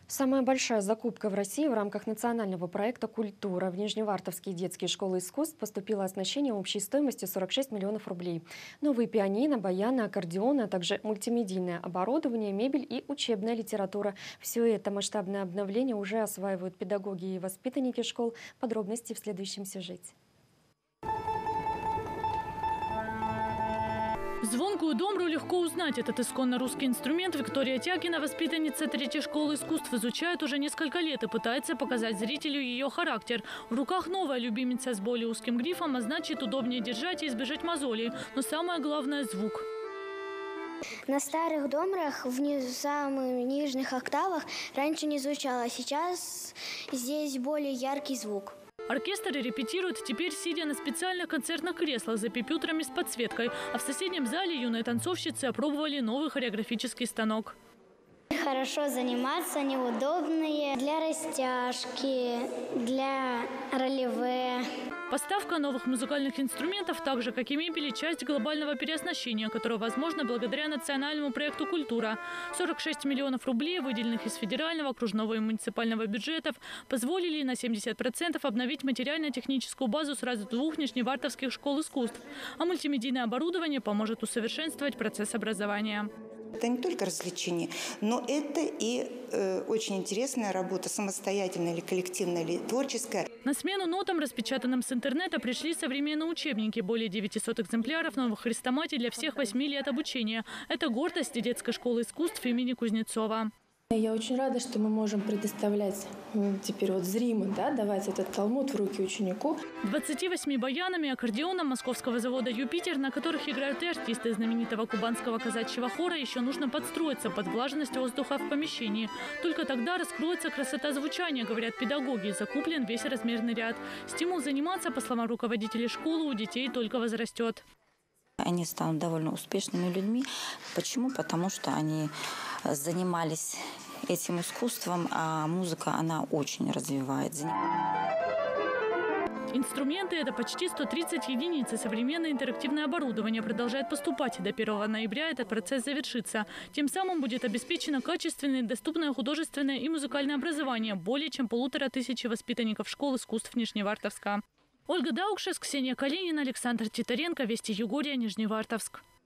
Самая большая закупка в России в рамках национального проекта «Культура». В Нижневартовские детские школы искусств поступило оснащение общей стоимостью 46 миллионов рублей. Новые пианино, баяны, аккордеоны, а также мультимедийное оборудование, мебель и учебная литература. Все это масштабное обновление уже осваивают педагоги и воспитанники школ. Подробности в следующем сюжете. Звонкую домру легко узнать. Этот исконно русский инструмент Виктория Тягина, воспитанница 3-й школы искусств, изучает уже несколько лет и пытается показать зрителю ее характер. В руках новая любимица с более узким грифом, а значит, удобнее держать и избежать мозолей. Но самое главное – звук. На старых домрах в самых нижних октавах раньше не звучало, а сейчас здесь более яркий звук. Оркестр репетирует теперь, сидя на специальных концертных креслах за пюпитрами с подсветкой. А в соседнем зале юные танцовщицы опробовали новый хореографический станок. Хорошо заниматься, неудобные для растяжки, для ролеве. Поставка новых музыкальных инструментов, так же как и мебели, часть глобального переоснащения, которое возможно благодаря национальному проекту «Культура». 46 миллионов рублей, выделенных из федерального, окружного и муниципального бюджетов, позволили на 70% обновить материально-техническую базу сразу 2 нижневартовских школ искусств. А мультимедийное оборудование поможет усовершенствовать процесс образования. Это не только развлечение, но это и очень интересная работа, самостоятельная или коллективная, или творческая. На смену нотам, распечатанным с интернета, пришли современные учебники. Более 900 экземпляров новых хрестоматий для всех 8 лет обучения. Это гордость детской школы искусств имени Кузнецова. Я очень рада, что мы можем предоставлять теперь зримо, давать этот талмуд в руки ученику. 28 баянами, аккордеоном московского завода «Юпитер», на которых играют и артисты знаменитого кубанского казачьего хора, еще нужно подстроиться под влажность воздуха в помещении. Только тогда раскроется красота звучания, говорят педагоги. Закуплен весь размерный ряд. Стимул заниматься, по словам руководителей школы, у детей только возрастет. Они станут довольно успешными людьми. Почему? Потому что они занимались этим искусством, а музыка, она очень развивает. Инструменты – это почти 130 единиц, и современное интерактивное оборудование продолжает поступать. До 1 ноября этот процесс завершится. Тем самым будет обеспечено качественное, доступное художественное и музыкальное образование более чем 1500 воспитанников школ искусств Нижневартовска. Ольга Даукшес, Ксения Калинина, Александр Титаренко, Вести Югория, Нижневартовск.